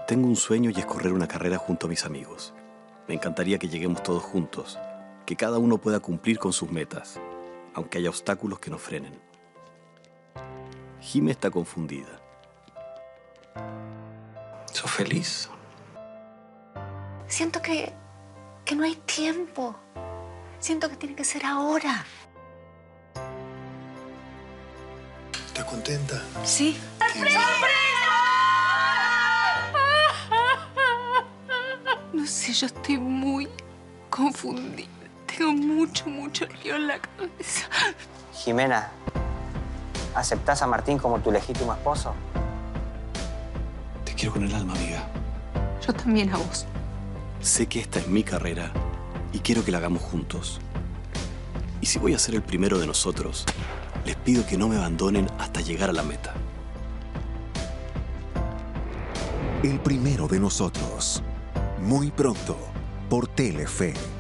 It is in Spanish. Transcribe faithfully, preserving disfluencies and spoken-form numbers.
Tengo un sueño y es correr una carrera junto a mis amigos. Me encantaría que lleguemos todos juntos, que cada uno pueda cumplir con sus metas, aunque haya obstáculos que nos frenen. Jime está confundida. ¿Sos feliz? Siento que, que no hay tiempo. Siento que tiene que ser ahora. ¿Estás contenta? Sí. ¡Sorpresa! No sé, yo estoy muy confundida. Tengo mucho, mucho lío en la cabeza. Jimena, ¿aceptás a Martín como tu legítimo esposo? Te quiero con el alma, amiga. Yo también a vos. Sé que esta es mi carrera y quiero que la hagamos juntos. Y si voy a ser el primero de nosotros, les pido que no me abandonen hasta llegar a la meta. El primero de nosotros. Muy pronto, por Telefe.